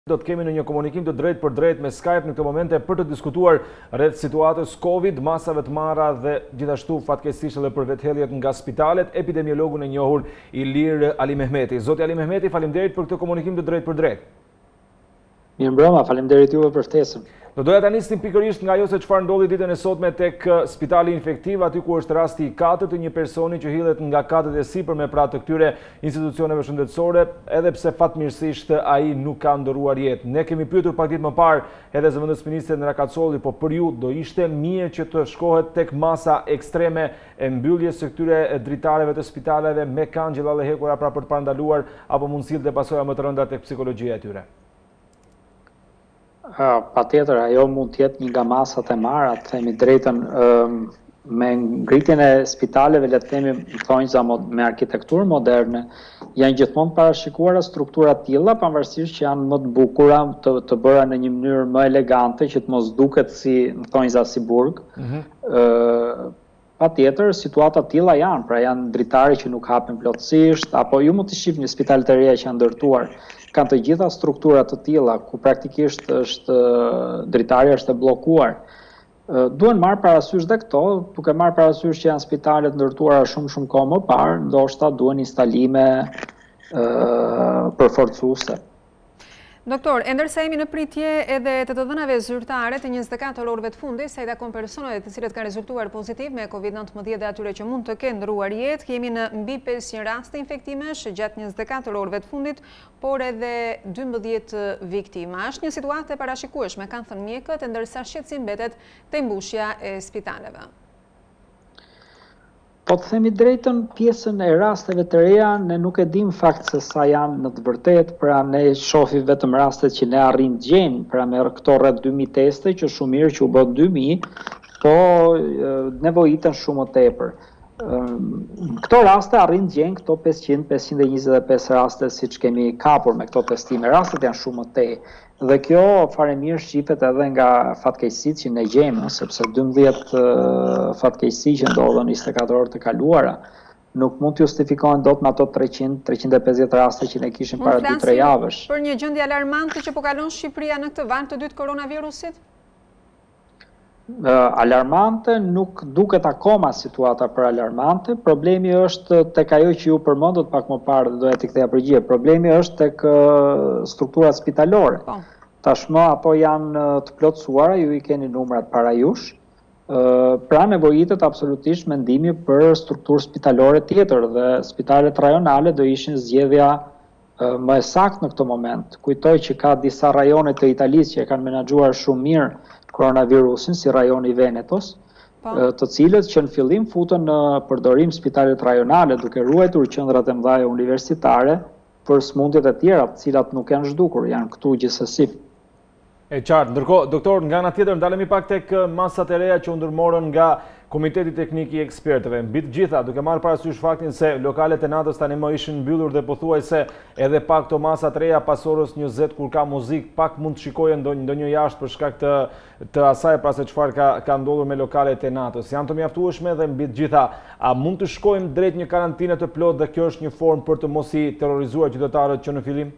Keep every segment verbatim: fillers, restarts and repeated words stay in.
Do të kemi në një komunikim të drejt për drejt me Skype në këtë momente për të diskutuar rreth situatës Covid, masave të marra dhe gjithashtu fatkeqësisht edhe për vetheljet nga spitalet, epidemiologun e njohur Ilir Alimehmeti. Zoti Alimehmeti, faleminderit për këtë komunikim të drejt për drejt. Mirëmbrëma, faleminderit juve për ftesën. Do doja ta nisnim pikërisht nga ajo se çfarë ndodhi ditën e sotme tek spitali infektiv, aty ku është rasti i katërt të një personi që hidhet nga katët e sipër me pra të këtyre institucioneve shëndetësore, edhe pse fatmirësisht ai nuk ka ndëruar jetë. Ne kemi pyetur pak ditë më parë edhe zëvendësministrin në Rakacolli, po për ju do ishte mirë që të shkohet tek masa ekstreme e mbylljes së këtyre dritareve të spitaleve me kanë gjellë dhe hekura pra për të parandaluar apo mundësitë dhe pasoja më të rënda tek psikologjia e tyre. Pa tjetër, ajo mund tjetë një nga masat e marra, të themi drejtën, me ngritjen e spitaleve, le të themi thonjza me arkitekturë moderne, janë gjithmonë parashikuara struktura të tilla, pavarësisht që janë më të bukura, të, të bëra në një mënyrë më elegante, që të mos duket si thonjza si burg. Mm-hmm. Pa tjetër, situata të tilla janë, pra janë dritare që nuk hapen plotësisht, apo ju mund të shihni spitalet e reja që janë ndërtuar, kanë të gjitha strukturat të tilla ku praktikisht është dritari është e bllokuar. Duhen marrë parasysh dhe këto, duke marrë parasysh që janë spitalet ndërtuara shumë shumë kohë më parë, ndoshta duhen instalime përforcuese. Doktor, e ndërsa jemi në pritje edhe të të dhënave zyrtare të njëzet e katër orëve të fundit, sa i takon personave të cilët kanë rezultuar pozitiv me Covid nineteen dhe atyre që mund të kenë ndëruar jetë, kemi në mbi pesëqind raste infektimesh gjatë njëzet e katër orëve të fundit, por edhe dymbëdhjetë viktima. Është një situatë e parashikueshme, kanë thënë mjekët, e ndërsa shqetësim mbetet te mbushja e spitaleve. Po të themi drejtën, pjesën e rasteve të reja, ne nuk e dim fakt se sa janë në të vërtet, pra ne shohim vetëm rastet që ne arrim të gjejmë, pra me këto rreth dy mijë teste, që shumë mirë që u bë dy mijë, po nevojiten shumë më tepër. Këto raste arrin të gjejmë këto pesëqind pesëqind e njëzet e pesë raste siç kemi kapur me këto testime. Rastet janë shumë më tej. Dhe kjo fare mirë shqipet edhe nga fatkeqësitë që ne gjejmë, sepse dymbëdhjetë fatkeqësi që ndodhen njëzet e katër orë të kaluara nuk mund të justifikohen dot me ato treqind treqind e pesëdhjetë raste që ne kishim para dy tre javësh. Për një gjendje alarmante që po kalon Shqipëria në këtë valë të dytë koronavirusit? Alarmante, nuk duket akoma situata për alarmante. Problemi është tek ajo që ju përmendët pak më parë dhe doja t'i ktheja përgjigje. Problemi është tek strukturat spitalore. Tashmë ato janë të plotësuara, ju i keni numrat para jush. Pra nevojitet absolutisht mendimi për strukturë spitalore tjetër dhe spitalet rajonale do ishin zgjedhja më e saktë në këtë moment. Kujtoj që ka disa rajone të Italisë që e kanë menaxhuar shumë mirë koronavirusin, si rajoni Venetos, të cilët që në fillim futën në përdorim spitalet rajonale duke ruajtur qendrat e mëdha universitare për smundjet e tjera, të cilat nuk janë zhdukur, janë këtu gjithsesi. E qartë, ndërkohë, doktor, nga ana tjetër ndalemi pak tek masat e reja që u ndërmorën nga Komiteti Teknik i Ekspertëve. Mbi të gjitha, duke marrë parasysh faktin se lokalet e natës tani më ishin mbyllur dhe pothuajse edhe pak këto masa të reja pas orës njëzet kur ka muzikë, pak mund të shikojen ndonjë jashtë për shkak të të asaj pra se çfarë ka ka ndodhur me lokalet e natës. Janë të mjaftueshme dhe mbi të gjitha, a mund të shkojmë drejt një karantinë të plotë dhe kjo është një formë për të mos i terrorizuar qytetarët që në fillim?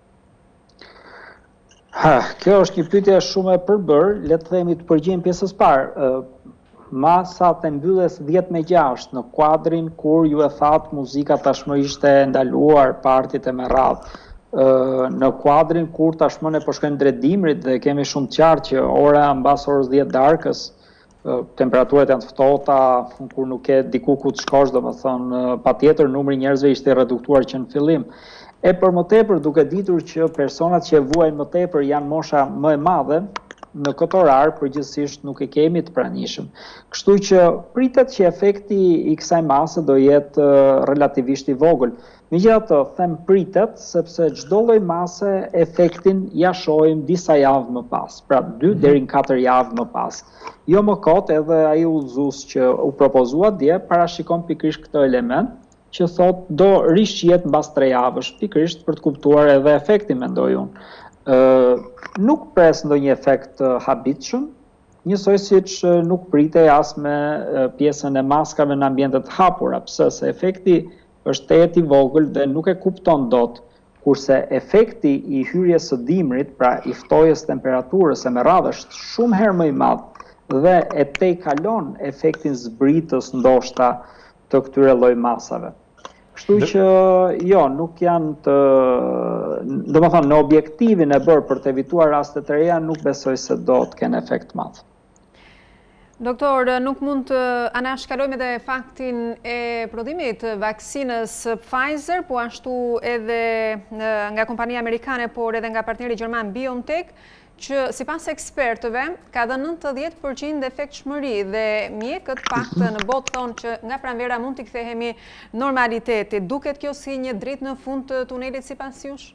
Ha, kjo është një pyetje shumë e përbërë, le të themi të përgjigjem pjesës parë. Masat e mbylljes dhjetë me gjashtë në kuadrin kur ju e thatë muzika tashmë ishte ndaluar, partit e me radhë. Në kuadrin kur tashmë ne po shkojmë drejt dimrit dhe kemi shumë të qartë që ora mbas orës dhjetë darkës, temperaturat janë të ftohta, kur nuk ke diku ku të shkosh, domethënë patjetër numri njerëzve ishte reduktuar që në fillim. E për më tepër duke ditur që personat që vuajnë më tepër janë mosha më e madhe, në këtë orar përgjithsisht nuk e kemi të pranishëm. Kështu që pritet që efekti i kësaj mase do jetë relativisht i vogël. Megjithatë, them pritet sepse çdo lloj mase efektin ja shohim disa javë më pas, pra dy deri në katër javë më pas. Jo më kot, edhe ai udhëzues që u propozua dje parashikon pikërisht këtë element që thot do rishqiet mbas tre javësh, pikërisht për të kuptuar edhe efektin, mendoj unë. Uh, nuk pres ndonjë efekt uh, habitshëm, njësoj siç uh, nuk pritej as me uh, pjesën e maskave në ambientet hapura, pse se efekti është tejet i vogël dhe nuk e kupton dot kurse efekti i hyrjes së dimrit, pra i ftojës temperaturës e me radhë është shumë herë më i madh dhe e tejkalon efektin zbritës ndoshta të këtyre lloj masave. Kështu që jo, nuk janë të, do më thonë, në objektivin e bërë për të evituar rastet e reja, nuk besoj se do të kenë efekt madh. Doktor, nuk mund të anashkalojmë edhe faktin e prodhimit vaksinës Pfizer, po ashtu edhe nga kompania amerikane, por edhe nga partneri gjerman BioNTech, që sipas ekspertëve ka dhënë nëntëdhjetë përqind efektshmëri dhe mjekët paktën në botë thonë që nga pranvera mund t'i kthehemi normaliteti. Duket kjo si një dritë në fund të tunelit sipas jush?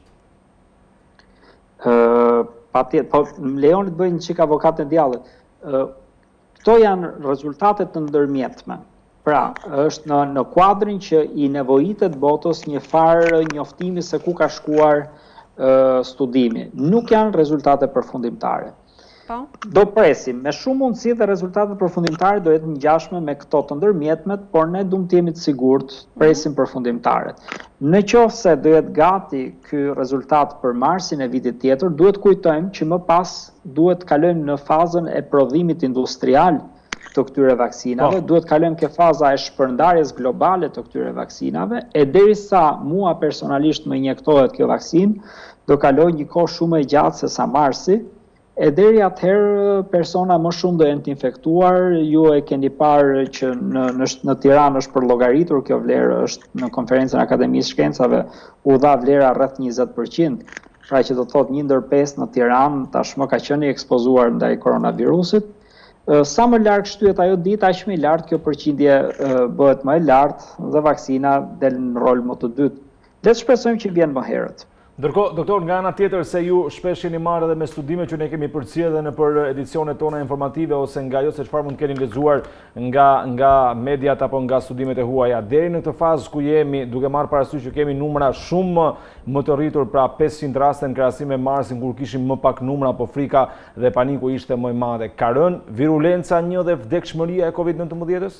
Uh, patjetër, po më lejoni të bëj një çik avokat e djallit. Uh, Këto janë rezultatet të ndërmjetme. Pra, është në, në kuadrin që i nevojitet botës një farë njoftimi se ku ka shkuar uh, studimi. Nuk janë rezultate përfundimtare. Po? Do presim, me shumë mundësi dhe rezultatet përfundimtare do jetë ngjashme me këto të ndërmjetmet, por ne duam të jemi të sigurt, presim përfundimtaret. Në qoftë se do jetë gati ky rezultat për marsin e vitit tjetër, duhet kujtojmë që më pas duhet të kalojmë në fazën e prodhimit industrial të këtyre vaksinave, oh. duhet kalojmë ke faza e shpërndarjes globale të këtyre vaksinave, e derisa mua personalisht më injektohet kjo vaksinë, do kaloj një kohë shumë e gjatë se sa marsi, e deri atëherë persona më shumë do jenë të infektuar. Ju e keni parë që në, në, në Tiranë është përllogaritur kjo vlerë, është në konferencën e Akademisë Shkencave u dha vlera rreth njëzet përqind, pra që do të thotë një ndër pesë në Tiranë tashmë ka qenë i ekspozuar ndaj koronavirusit. Sa më larg shtyhet ajo ditë, aq më i lartë kjo përqindje bëhet më e lartë dhe vaksina del në rol më të dytë. Le të shpresojmë që vjen më herët. Ndërkohë, doktor, nga ana tjetër se ju shpesh jeni marrë edhe me studime që ne kemi përcjellë edhe në për edicionet tona informative ose nga ajo se çfarë mund të keni lexuar nga nga mediat apo nga studimet e huaja, deri në këtë fazë ku jemi, duke marrë parasysh që kemi numra shumë më të rritur, pra pesëqind raste në krahasim me marsin kur kishim më pak numra, apo frika dhe paniku ishte më i madhe. Ka rënë virulenca një dhe vdekshmëria e kovid nëntëmbëdhjetës?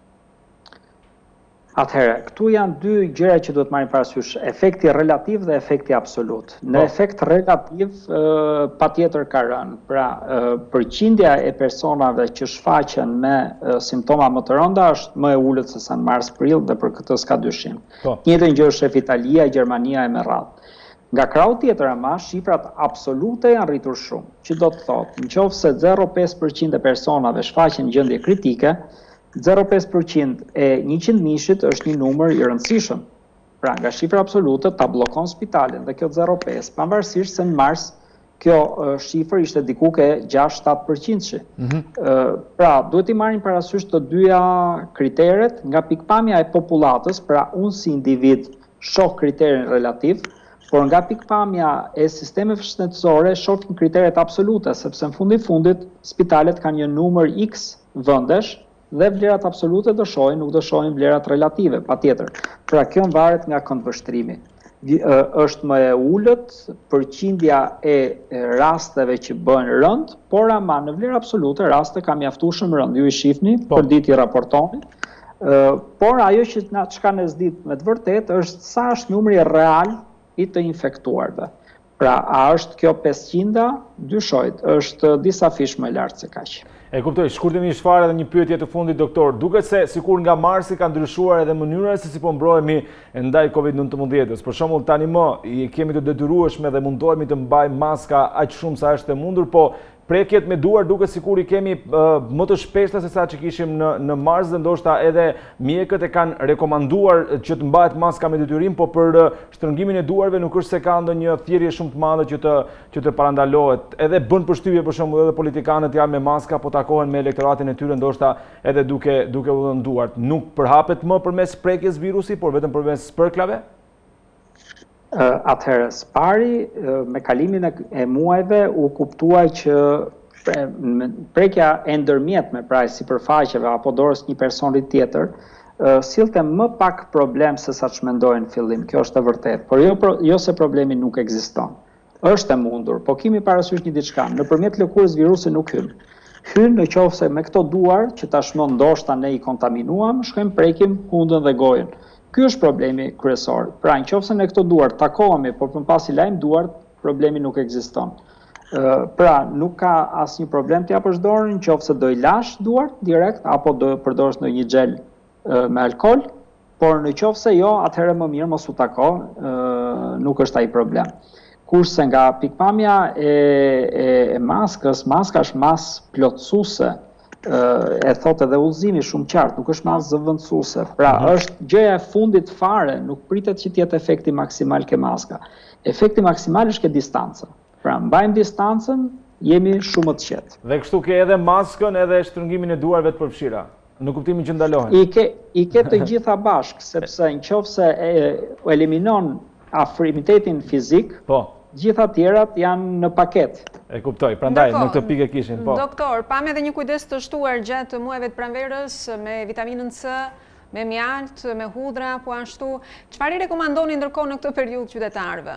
Atëherë, këtu janë dy gjëra që duhet marrim parasysh, efekti relativ dhe efekti absolut. Në efekt relativ, patjetër ka rënë. Pra, përqindja e personave që shfaqen me simptoma më të rënda është më e ulët se sa në mars-prill dhe për këtë s'ka dyshim. Njëjtën gjë është Italia, Gjermania e me radhë. Nga krau tjetër ama, shifrat absolute janë rritur shumë, që do të thotë, nëse zero virgulë pesë përqind e personave shfaqen gjendje kritike, zero virgulë pesë përqind e njëqind mijëshit është një numër i rëndësishëm. Pra, nga shifra absolute ta bllokon spitalin dhe kjo zero virgulë pesë, pavarësisht se në mars kjo shifër ishte diku ke gjashtë shtatë përqind. Mm-hmm. Pra, duhet i marrim parasysh të dyja kriteret, nga pikpamja e popullatës, pra unë si individ shoh kriterin relativ, por nga pikpamja e sistemeve shëndetësore shoh kriteret absolute, sepse në fundi fundit spitalet kanë një numër X vendesh dhe vlerat absolute do shohin, nuk do shohin vlerat relative, patjetër. Pra kjo varet nga këndvështrimi. Është më e ulët përqindja e rasteve që bëhen rënd, por ama në vlerë absolute raste ka mjaftueshëm rënd. Ju i shihni, për ditë i raportoni. Por ajo që na çka ne s'dit me të vërtetë është sa është numri real i të infektuarve. Pra, a është kjo pesëqind-a? Dyshojt, është disa fish më lartë se kaq. E kuptoj, shkurtimisht fare edhe një pyetje të fundit, doktor. Duket se sikur nga marsi ka ndryshuar edhe mënyra se si po mbrohemi ndaj kovid nëntëmbëdhjetës. Për shembull, tani më i kemi të detyrueshme dhe mundohemi të mbajmë maska aq shumë sa është e mundur, po prekjet me duar duket sikur i kemi uh, më të shpeshta se sa që kishim në, në mars, dhe ndoshta edhe mjekët e kanë rekomanduar që të mbahet maska me detyrim, po për uh, shtrëngimin e duarve nuk është se ka ndonjë thirrje shumë të madhe që të që të parandalohet. Edhe bën përshtypje për shembull edhe politikanët janë me maska, po takohen me elektoratin e tyre ndoshta edhe duke duke u dhënë duart. Nuk përhapet më përmes prekjes virusi, por vetëm përmes spërklave? Atëherë, spari, me kalimin e muajve, u kuptua që prekja e ndërmjetme, pra e sipërfaqeve apo dorës një personit tjetër, sillte më pak problem se sa ç'mendojnë në fillim. Kjo është e vërtetë, por jo, jo se problemi nuk ekziston. Është e mundur, po kemi parasysh një diçka, nëpërmjet lëkurës virusi nuk hyn. Hyn në qoftë se me këto duar që tashmë ndoshta ne i kontaminuam, shkojmë prekim hundën dhe gojën. Ky është problemi kryesor. Pra, nëse ne këto duart takohemi, por më pas i lajm duart, problemi nuk ekziston. Pra, nuk ka asnjë problem të japësh dorën, nëse do i lash duart direkt apo do përdorësh ndonjë xhel me alkol, por nëse jo, atëherë më mirë mos u tako, nuk është ai problem. Kurse nga pikpamja e, e, e maskës, maska është mas plotësuese, e thot edhe udhëzimi shumë qartë, nuk është mas zëvendësuese. Pra, është gjëja e fundit fare, nuk pritet që të jetë efekti maksimal ke maska. Efekti maksimal është ke distanca. Pra, mbajmë distancën, jemi shumë të qetë. Dhe kështu ke edhe maskën edhe shtrëngimin e duarve të përfshira, në kuptimin që ndalohen. I ke, i ke të gjitha bashkë, sepse nëse e eliminon afrimitetin fizik, po. Gjitha tjerat janë në paket. E kuptoj, prandaj në këtë pikë kishin, po. Doktor, pam edhe një kujdes të shtuar gjatë muajve të pranverës me vitaminën C, me mjalt, me hudra, po ashtu. Çfarë i rekomandoni ndërkohë në këtë periudhë qytetarëve?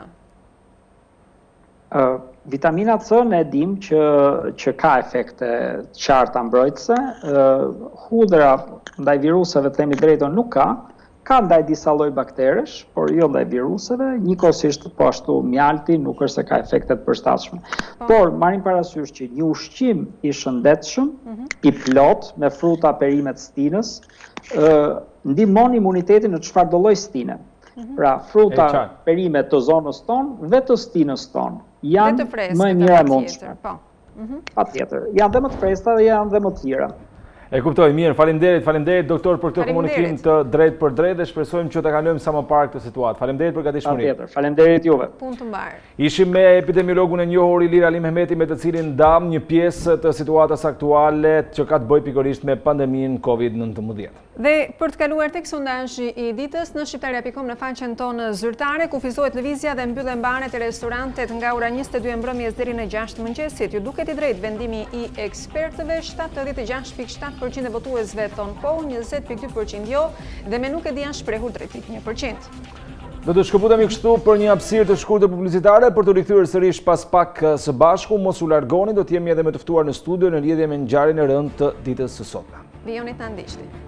Uh, vitamina C ne dim që, që ka efekte qarta mbrojtëse, uh, hudra ndaj viruseve të themi drejton nuk ka, ka ndaj disa lloj bakteresh, por jo ndaj viruseve, njëkohësisht po ashtu mjalti nuk është se ka efekte të përshtatshme. Por marrim parasysh që një ushqim i shëndetshëm, mm-hmm. i plot me fruta perime të stinës, uh, ndihmon imunitetin në çfarëdo lloj stine. Mm-hmm. Pra, fruta perime të zonës tonë dhe të stinës tonë janë më e mira e mundshme. Po. Mm-hmm. Patjetër, janë dhe më të freskëta dhe janë dhe më të lira. E kuptoj, mirë, faleminderit, faleminderit doktor për këtë komunikim të drejt për drejt dhe shpresojmë që të kalojmë sa më parë këtë situatë. Faleminderit për gatishmërinë. Patjetër, faleminderit juve. Punë të mbarë. Ishim me epidemiologun e njohur Ilir Alimehmeti, me të cilin ndam një pjesë të situatës aktuale që ka të bëjë pikërisht me pandeminë Covid nëntëmbëdhjetë. Dhe për të kaluar tek sondazhi i ditës në shqiptare punkt com në faqen tonë zyrtare, kufizohet lëvizja dhe mbyllen baret e restorantet nga ora njëzet e dy e mbrëmjes deri në gjashtë mëngjesit. Ju duket i drejtë vendimi i ekspertëve, shtatëdhjetë e gjashtë pikë shtatë përqind e votuesve thonë po, njëzet pikë dy përqind jo, dhe me nuk e dian shprehur drejt pikë një përqind. Do të shkëputemi kështu për një hapësirë të shkurtër publicitare për të rikthyer sërish pas pak së bashku. Mos u largoni, do të jemi edhe me të ftuar në studio në lidhje me ngjarjen e rëndë të ditës së sotme. Vijoni ta ndiqni.